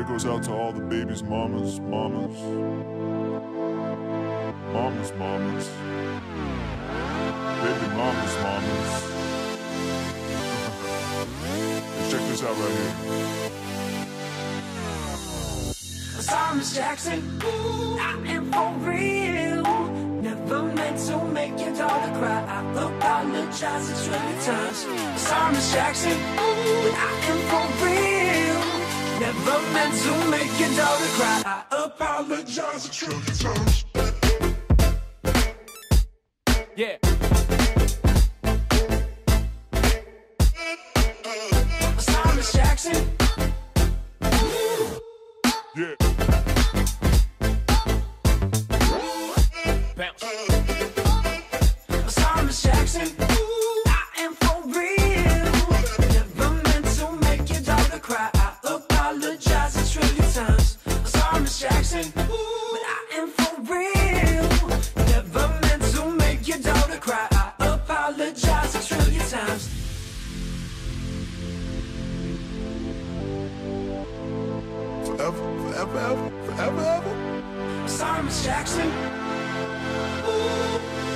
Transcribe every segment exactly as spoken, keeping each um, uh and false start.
goes out to all the babies' mamas, mamas, mamas, mamas, baby mamas, mamas. Check this out right here. Thomas Jackson, ooh, I am for real. Never meant to make your daughter cry. I apologize a trillion times. Thomas Jackson, ooh, I am for real. Never meant to make your daughter cry. I apologize a trillion times. Yeah. Thomas Jackson. Yeah. Bounce. Thomas Jackson. Ooh, I am for real. Never meant to make your daughter cry. I apologize a trillion times. Thomas Jackson. Ooh, but I am for real. Never meant to make your daughter cry. I apologize a trillion times. Forever, forever, ever, forever, ever. Thomas Jackson. Ooh.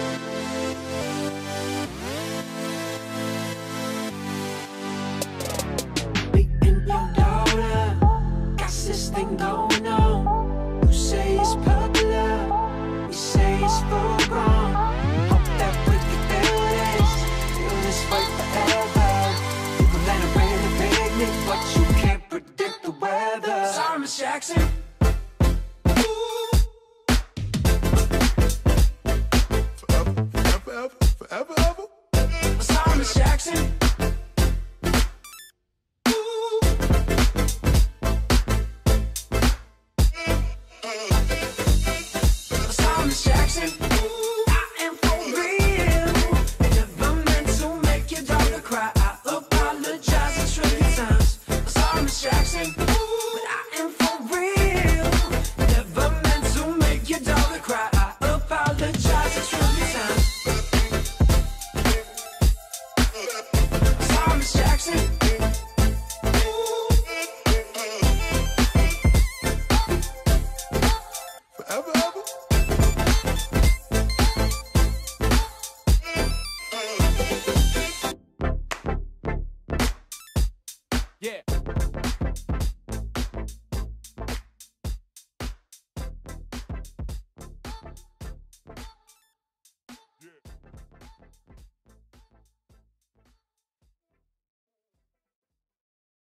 Beating your daughter, got this thing going on. You say it's popular, we say it's full grown. Hope that we can feel this, feel this way forever. You can let it rain and picnic, but you can't predict the weather. Thomas Jackson.